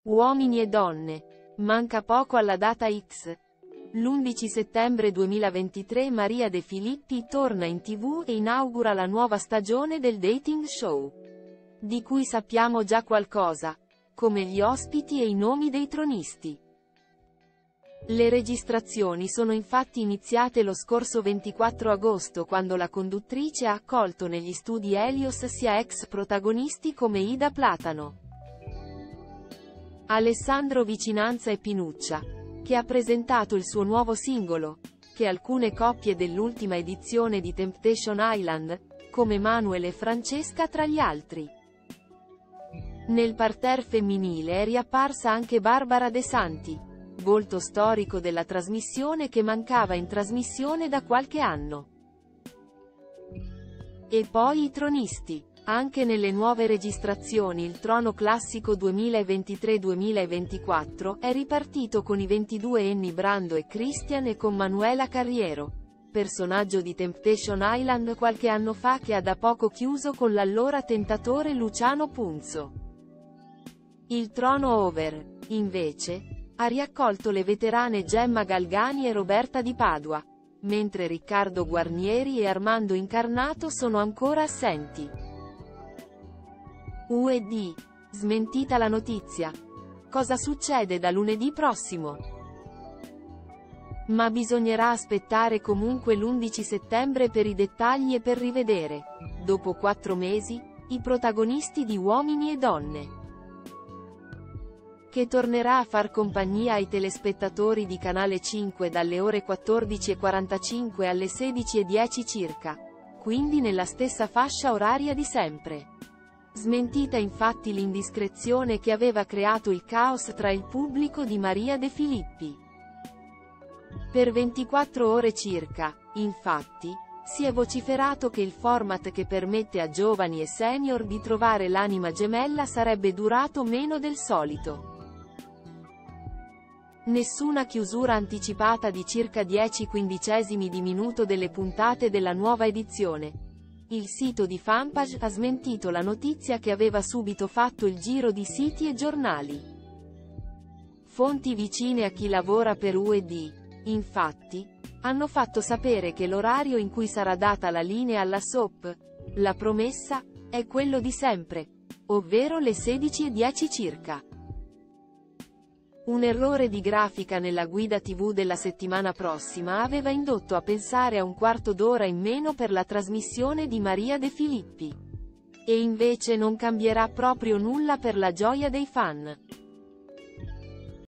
Uomini e donne. Manca poco alla data X. L'11 settembre 2023 Maria De Filippi torna in TV e inaugura la nuova stagione del dating show, di cui sappiamo già qualcosa, come gli ospiti e i nomi dei tronisti. Le registrazioni sono infatti iniziate lo scorso 24 agosto quando la conduttrice ha accolto negli studi Helios sia ex protagonisti come Ida Platano, Alessandro Vicinanza e Pinuccia, che ha presentato il suo nuovo singolo, che alcune coppie dell'ultima edizione di Temptation Island, come Manuel e Francesca tra gli altri. Nel parterre femminile è riapparsa anche Barbara De Santi, volto storico della trasmissione che mancava in trasmissione da qualche anno. E poi i tronisti. Anche nelle nuove registrazioni il trono classico 2023-2024 è ripartito con i 22enni Brando e Christian e con Manuela Carriero, personaggio di Temptation Island qualche anno fa che ha da poco chiuso con l'allora tentatore Luciano Punzo. Il trono over, invece, ha riaccolto le veterane Gemma Galgani e Roberta Di Padua, mentre Riccardo Guarnieri e Armando Incarnato sono ancora assenti. UED. Smentita la notizia. Cosa succede da lunedì prossimo? Ma bisognerà aspettare comunque l'11 settembre per i dettagli e per rivedere, dopo 4 mesi, i protagonisti di Uomini e Donne, che tornerà a far compagnia ai telespettatori di Canale 5 dalle ore 14:45 alle 16:10 circa, quindi nella stessa fascia oraria di sempre. Smentita infatti l'indiscrezione che aveva creato il caos tra il pubblico di Maria De Filippi. Per 24 ore circa, infatti, si è vociferato che il format che permette a giovani e senior di trovare l'anima gemella sarebbe durato meno del solito. Nessuna chiusura anticipata di circa 10/15 di minuto delle puntate della nuova edizione. Il sito di Fanpage ha smentito la notizia che aveva subito fatto il giro di siti e giornali. Fonti vicine a chi lavora per UED, infatti, hanno fatto sapere che l'orario in cui sarà data la linea alla soap, La Promessa, è quello di sempre, ovvero le 16:10 circa. Un errore di grafica nella guida TV della settimana prossima aveva indotto a pensare a un quarto d'ora in meno per la trasmissione di Maria De Filippi. E invece non cambierà proprio nulla per la gioia dei fan.